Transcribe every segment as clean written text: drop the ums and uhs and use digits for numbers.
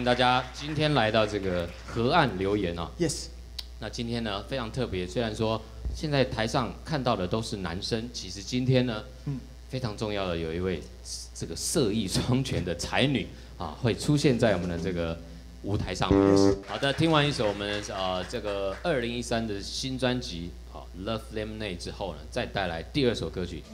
大家今天来到这个河岸留言哦。 Yes。 那今天呢非常特别，虽然说现在台上看到的都是男生，其实今天呢，非常重要的有一位这个色艺双全的才女啊，会出现在我们的这个舞台上面。好的，听完一首我们这个2013的新专辑《Love Lemonade》之后呢，再带来第二首歌曲。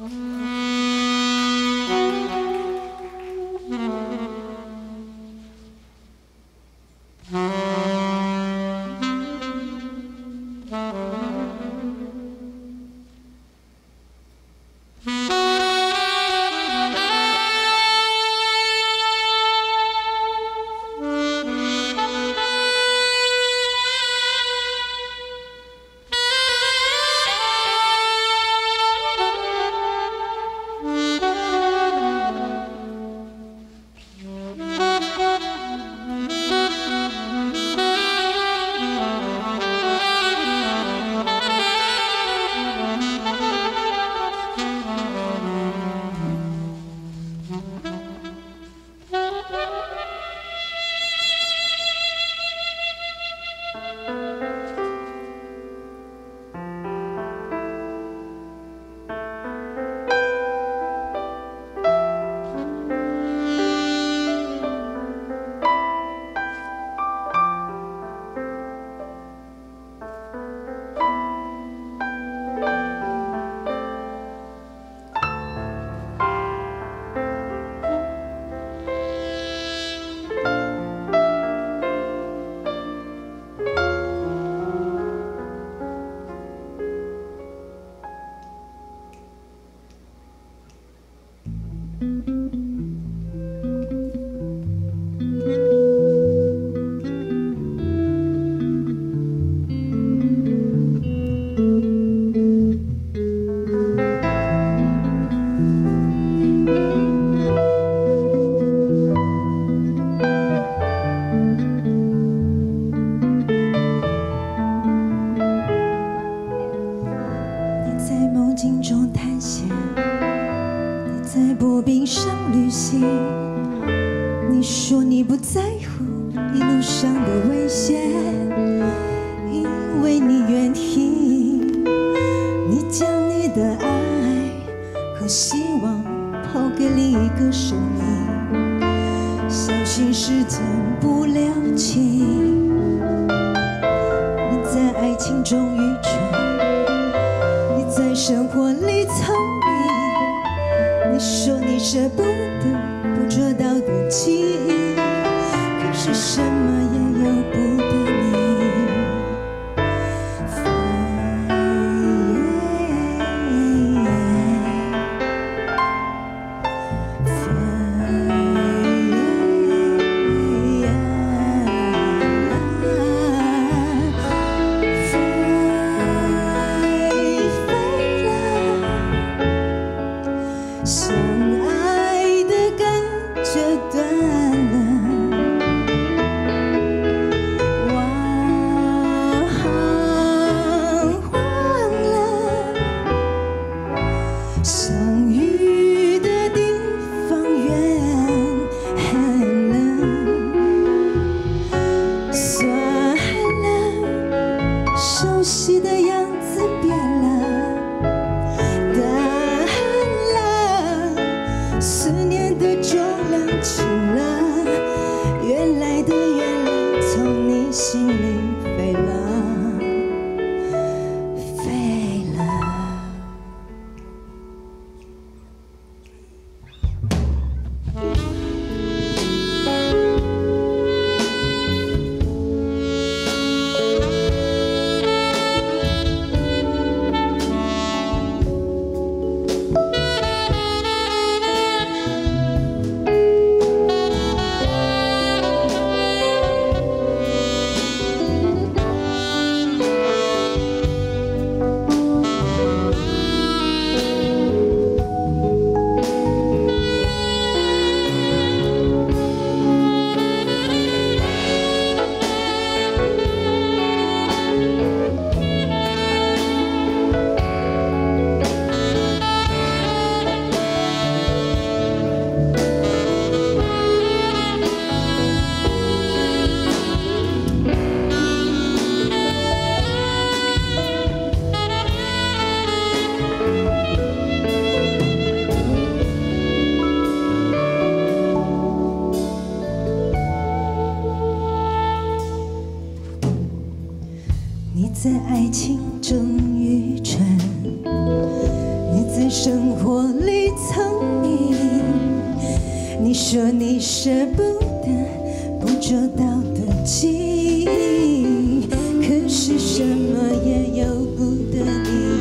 在爱情中愚蠢，你在生活里聪明。你说你舍不得不周到的记忆，可是什么也由不得你。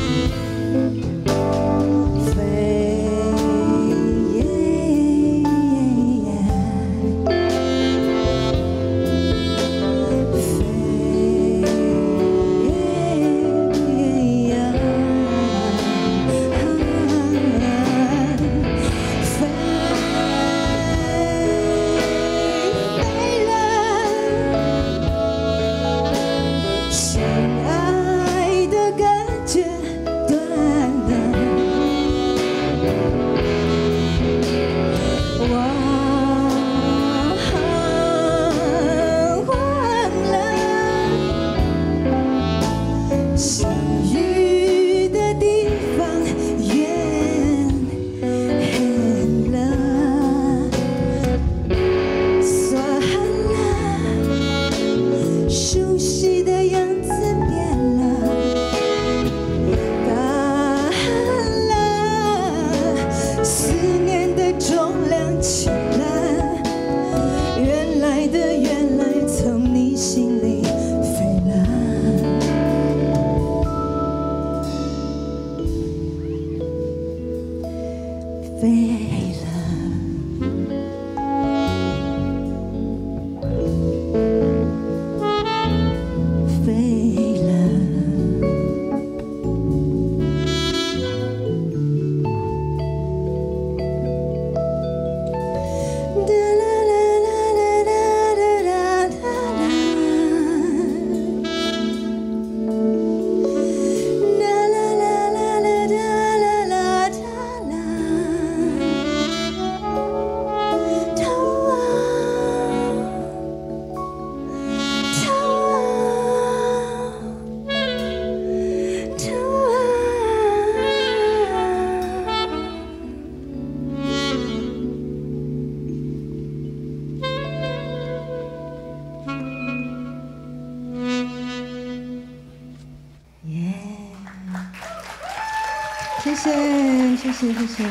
谢谢。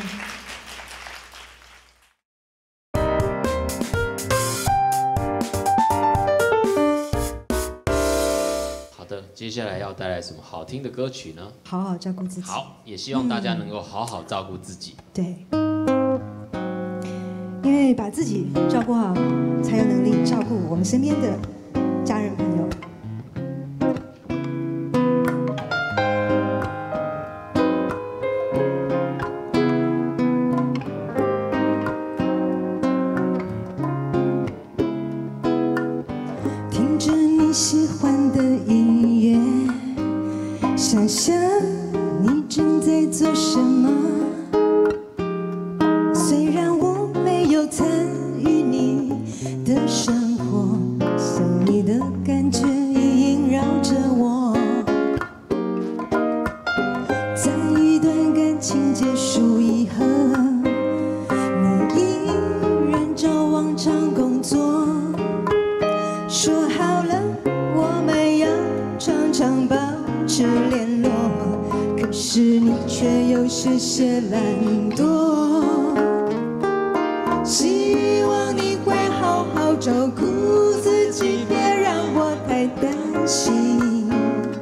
好的，接下来要带来什么好听的歌曲呢？ 好好照顾自己。 好，也希望大家能够好好照顾自己。 对，因为把自己照顾好，才有能力照顾我们身边的家人朋友。喜欢的音乐，想象你正在做什么。虽然我没有参与你的生活，想你的感觉已萦绕着我。在一段感情结束以后，你依然照往常工作，说好了。我们要常常保持联络，可是你却有些些懒惰。希望你会好好照顾自己，别让我太担心。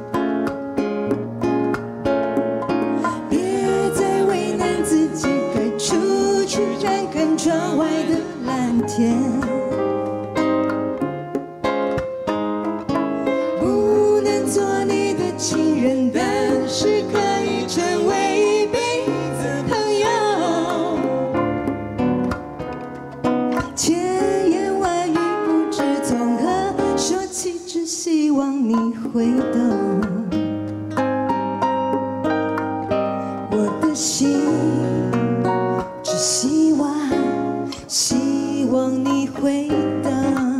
别再为难自己，该出去看看窗外的蓝天。情人，但是可以成为一辈子朋友。千言万语不知从何说起，只希望你会懂。我的心只希望你会懂。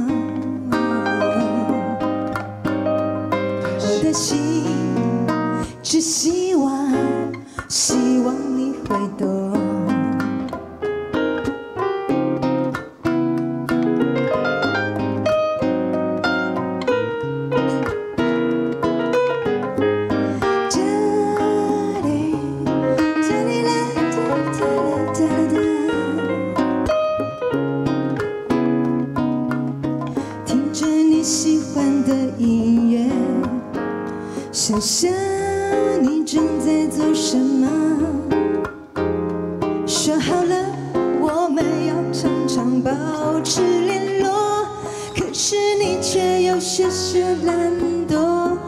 我的心。只希望你会懂。 的音乐，想想你正在做什么。说好了，我们要常常保持联络，可是你却有些许懒惰。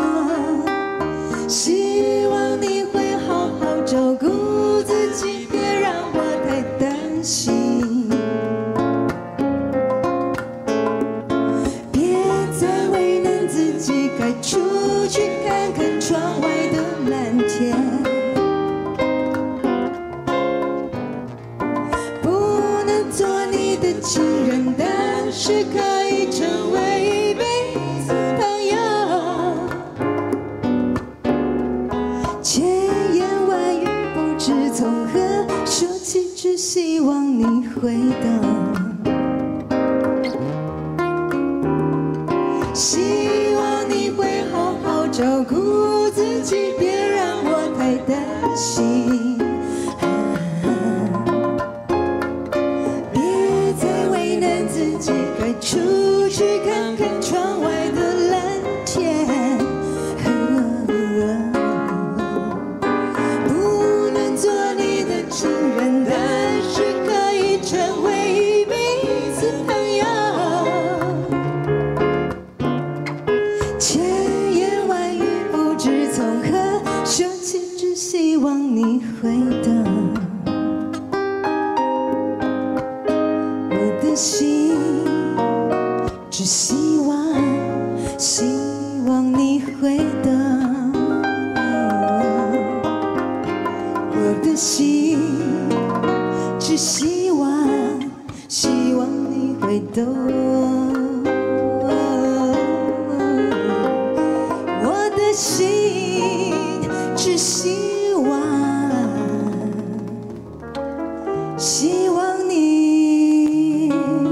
希望你会好好照顾自己，别让我太担心。别再为难自己，该出去看看窗外的蓝天。不能做你的情人，但是可以成为一辈子朋友。千言万语不知从何说起，只希望你会懂。希望你会好好照顾自己，别让我太担心。别再为难自己，该出去看看窗外的蓝天。不能做你的情人，但是可以成为一辈子朋友。千言万语不知从何说起，只希望你会懂。我的心只希望你会懂。我的心只希望你会懂。我的心只希望你，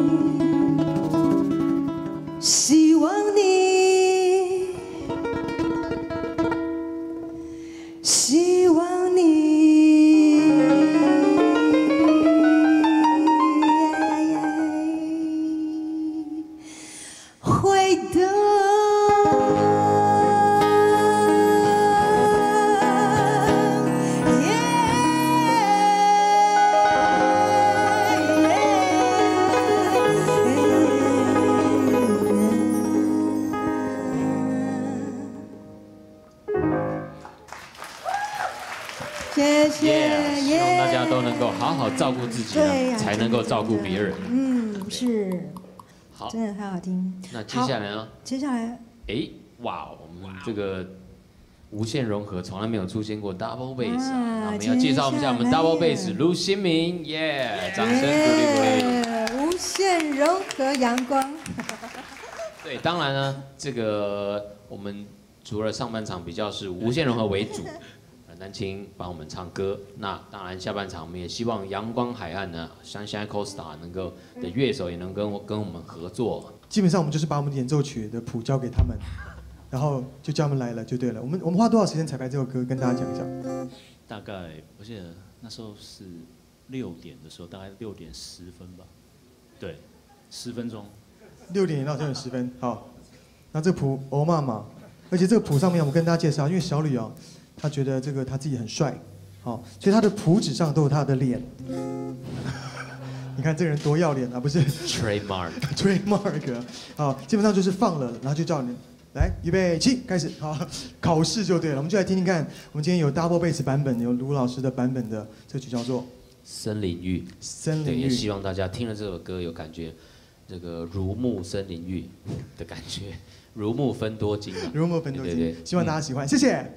希望你，希望你会懂。谢谢， 希望大家都能够好好照顾自己呢，才能够照顾别人。 是， 好， 真的太好听。 那接下来呢？ 接下来， 哇，我们这个无限融合从来没有出现过 double bass 啊，那我们要介绍一下我们 double bass 卢新明，耶，掌声鼓励鼓励。 无限融合阳光。 对，当然呢，这个我们除了上半场比较是无限融合为主。南青帮我们唱歌，那当然下半场我们也希望阳光海岸呢，像现在 Costa 能够的乐手也能跟我们合作。 基本上我们就是把我们演奏曲的谱交给他们，然后就叫他们来了就对了。我们花多少时间彩排这首歌，跟大家讲一下。 大概我记得那时候是6点的时候，大概6点10分吧。对，10分钟。 6点到6点10分，好。那这个谱欧妈妈，而且这个谱上面我跟大家介绍，因为小吕啊。他觉得这个他自己很帅，好，所以他的谱纸上都有他的脸。你看这个人多要脸啊，不是 ？Trademark， 好，基本上就是放了，然后就叫你来预备起开始，好，考试就对了。我们就来听听看，我们今天有 double bass 版本，有卢老师的版本的这曲叫做《 森林浴》。 森林浴， 对，也希望大家听了这首歌有感觉，这个如沐森林浴的感觉，如沐分多金啊。 如沐分多金， 对， 希望大家喜欢，谢谢。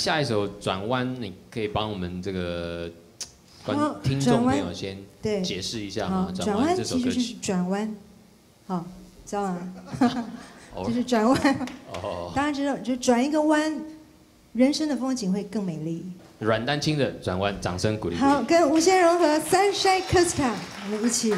下一首转弯，你可以帮我们这个好听众朋友先对解释一下好吗？ 转弯这首其实就是歌曲。 转弯，好，知道吗？ 哦就是转弯， 哦， 大家知道，就转一个弯，人生的风景会更美丽。 阮丹青的转弯，掌声鼓励。 好，跟无限融合 Sunshine Costa， 我们一起。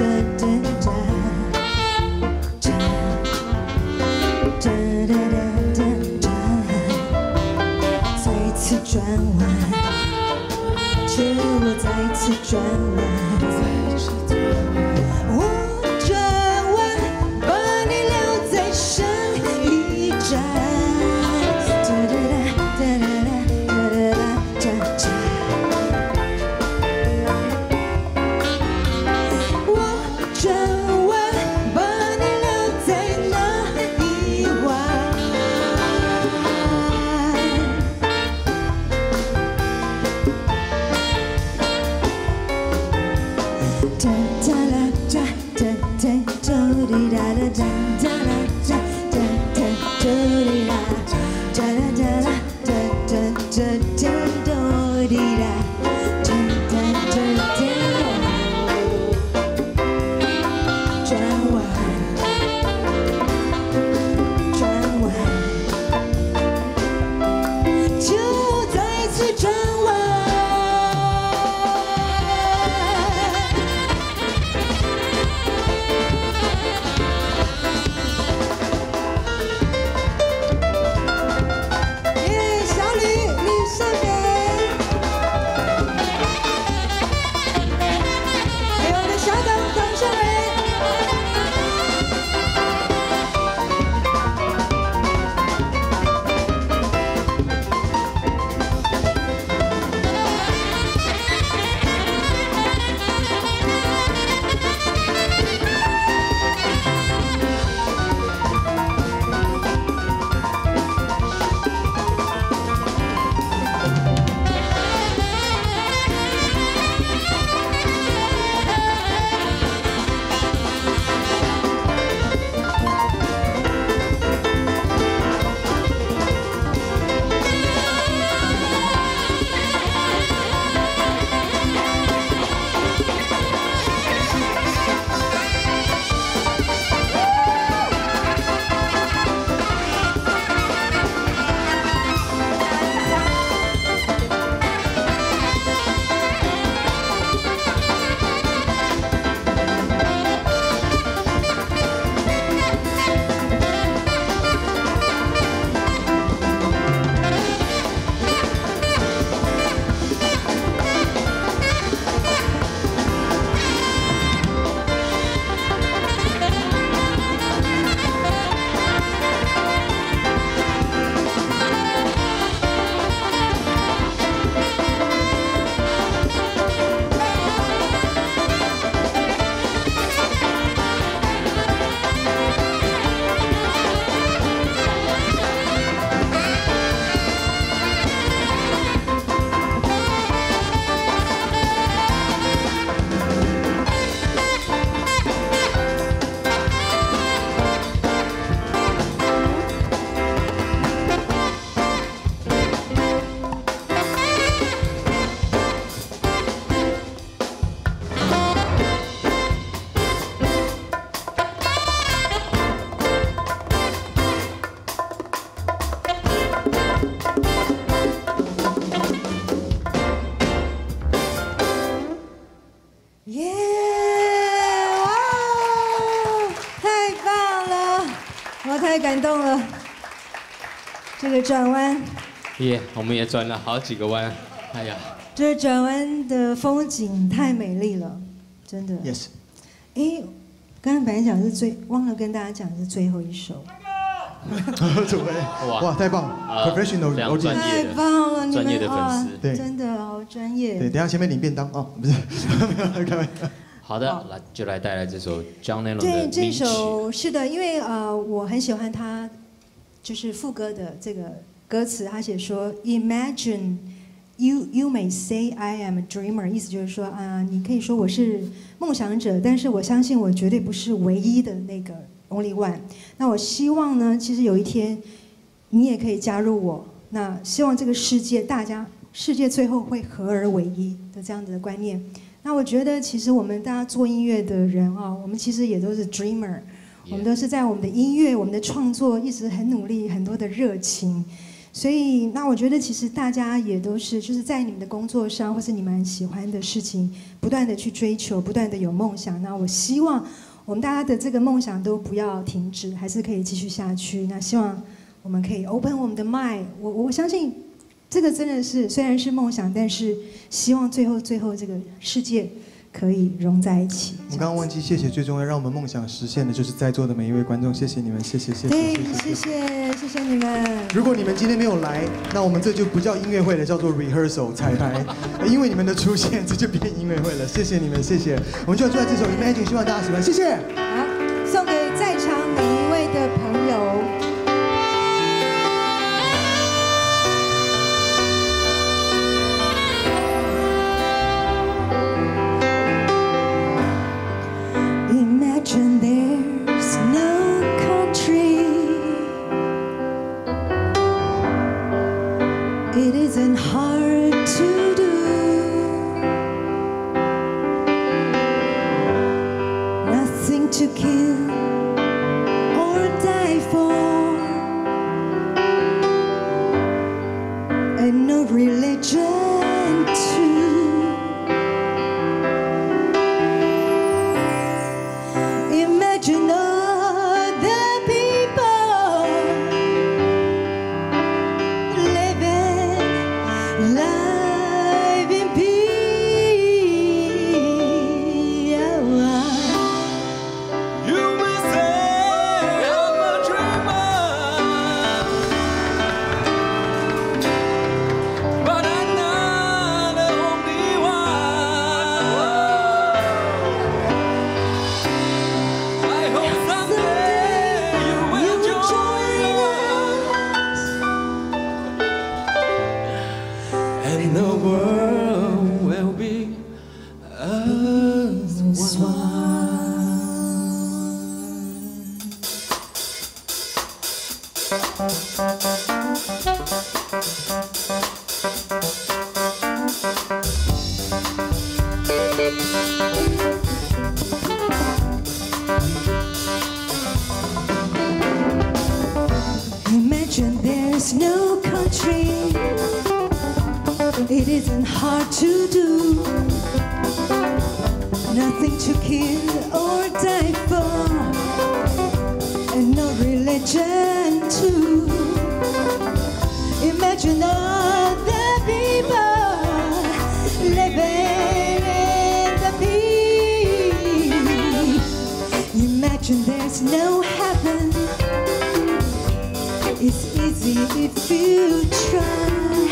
da da da 次转弯，却我再次转弯。我转弯，把你留在上一站。太感动了，这个转弯， 我们也转了好几个弯，哎呀， 这转弯的风景太美丽了，真的。 Yes。 哎，刚刚本来讲是忘了跟大家讲是最后一首。 哇，太棒 ！Professional， 非常专业的， 太棒了，你们专业的粉丝， 对， 真的好专业。 对，等一下前面领便当哦，不是，开玩笑。 好的，来就来带来这首 John Lennon 的对，这名曲。 首是的，因为我很喜欢他，就是副歌的这个歌词，他写说 Imagine you may say I am a dreamer， 意思就是说你可以说我是梦想者，但是我相信我绝对不是唯一的那个 only one。那我希望呢，其实有一天你也可以加入我。那希望这个世界世界最后会合而为一的这样子的观念。那我觉得，其实我们大家做音乐的人我们其实也都是 dreamer， 我们都是在我们的音乐、我们的创作一直很努力，很多的热情。所以，那我觉得其实大家也都是，就是在你们的工作上，或是你们喜欢的事情，不断的去追求，不断的有梦想。那我希望我们大家的这个梦想都不要停止，还是可以继续下去。那希望我们可以 open 我们的mind，我相信。 这个真的是虽然是梦想，但是希望最后这个世界可以融在一起。 我刚刚忘记谢谢，最重要让我们梦想实现的就是在座的每一位观众，谢谢你们，谢谢。 对，谢谢你们。 如果你们今天没有来，那我们这就不叫音乐会了，叫做 rehearsal 彩排。因为你们的出现，这就变音乐会了。谢谢你们，谢谢。我们就要出来这首 Imagine， 希望大家喜欢，谢谢。 好，送给在场每一位的朋友。Imagine there's no country. It isn't hard to do. Nothing to kill or die for, and no religion too. Imagine all the people living life in peace. You may say I'm a dreamer, but I'm not the only one. I hope someday you will join us, and the world will be as one. Imagine there's no country. It isn't hard to do. Nothing to kill or die for, and no religion too. Imagine all the people living in the peace. Imagine there's no heaven. It's easy if you try.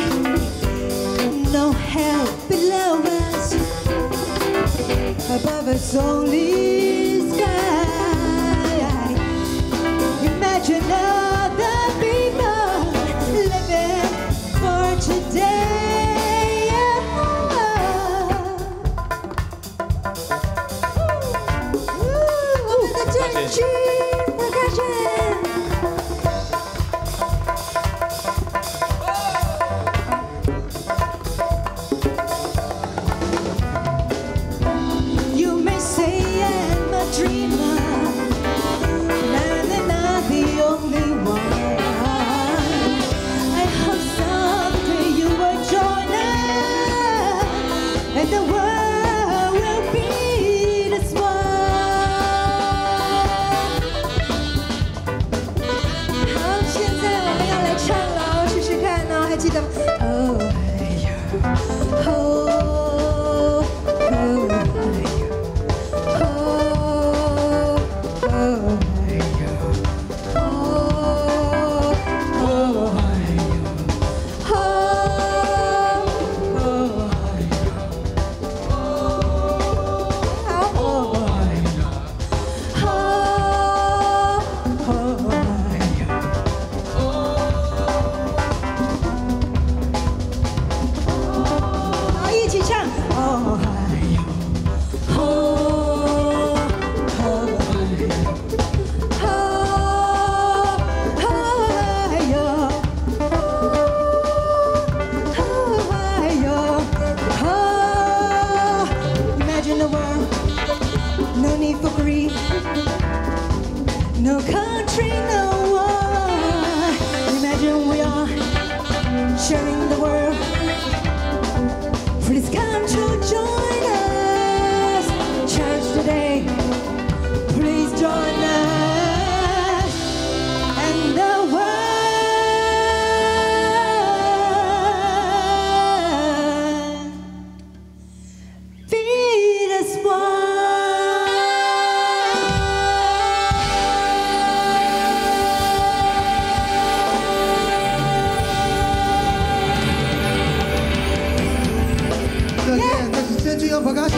No hell below us, above us only sky. Imagine all the people living for today. Ooh, 我们的证据，我看见。You may say I'm a dreamer, but I'm not the only one. I hope someday you will join us, and the world will be as one. 好，现在我们要来唱了，试试看哦，还记得吗？哦，哎呀，哦。一起唱。哦，哎呦，哦，哦，哦，哦，哎呦，哦，哎呦，哦。Imagine the world, no need for greed, no country, no war. Imagine we are sharing the world. Please come to join us, church today. Please join us, and the world King on percussion，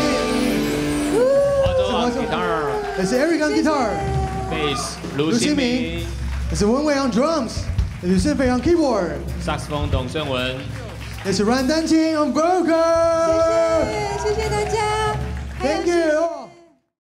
华中 guitar， 这是 Eric on guitar， bass 卢新明， 这是文伟 on drums， 这是盛飞 on keyboard， 萨克斯风董顺文， 这是阮丹青 on vocal。 谢谢大家。 Thank you。